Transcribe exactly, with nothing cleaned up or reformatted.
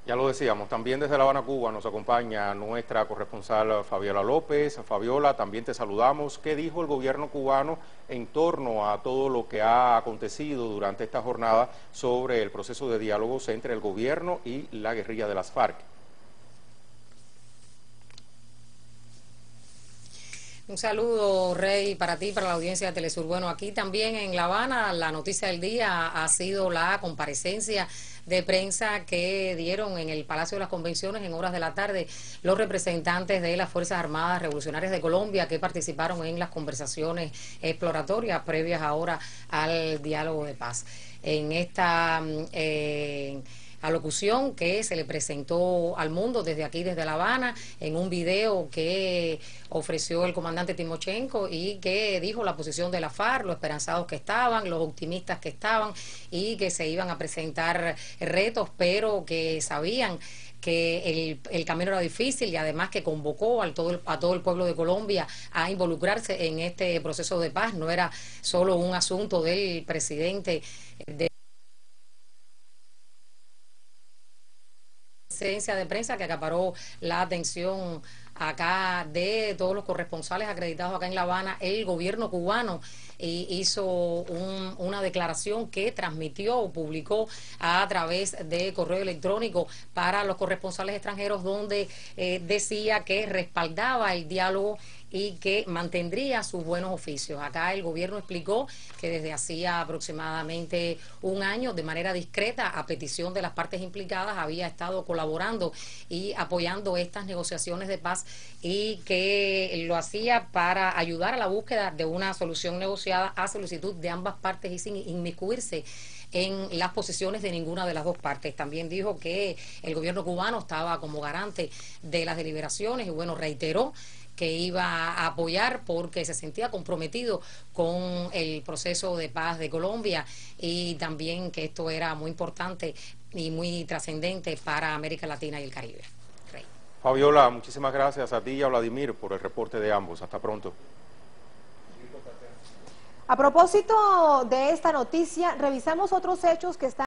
Ya lo decíamos, también desde La Habana, Cuba, nos acompaña nuestra corresponsal Fabiola López. Fabiola, también te saludamos. ¿Qué dijo el gobierno cubano en torno a todo lo que ha acontecido durante esta jornada sobre el proceso de diálogos entre el gobierno y la guerrilla de las FARC? Un saludo, Rey, para ti, para la audiencia de Telesur. Bueno, aquí también en La Habana, la noticia del día ha sido la comparecencia de prensa que dieron en el Palacio de las Convenciones en horas de la tarde los representantes de las Fuerzas Armadas Revolucionarias de Colombia que participaron en las conversaciones exploratorias previas ahora al diálogo de paz. En esta eh, alocución que se le presentó al mundo desde aquí, desde La Habana, en un video que ofreció el comandante Timochenko y que dijo la posición de la FARC, los esperanzados que estaban, los optimistas que estaban y que se iban a presentar retos, pero que sabían que el, el camino era difícil y además que convocó al todo el, a todo el pueblo de Colombia a involucrarse en este proceso de paz. No era solo un asunto del presidente de de prensa que acaparó la atención acá de todos los corresponsales acreditados acá en La Habana. El gobierno cubano eh, hizo un, una declaración que transmitió o publicó a través de correo electrónico para los corresponsales extranjeros, donde eh, decía que respaldaba el diálogo y que mantendría sus buenos oficios. Acá el gobierno explicó que desde hacía aproximadamente un año, de manera discreta, a petición de las partes implicadas, había estado colaborando y apoyando estas negociaciones de paz y que lo hacía para ayudar a la búsqueda de una solución negociada a solicitud de ambas partes y sin inmiscuirse en las posiciones de ninguna de las dos partes. También dijo que el gobierno cubano estaba como garante de las deliberaciones y bueno, reiteró que iba a apoyar porque se sentía comprometido con el proceso de paz de Colombia y también que esto era muy importante y muy trascendente para América Latina y el Caribe. Rey. Fabiola, muchísimas gracias a ti y a Vladimir por el reporte de ambos. Hasta pronto. A propósito de esta noticia, revisamos otros hechos que están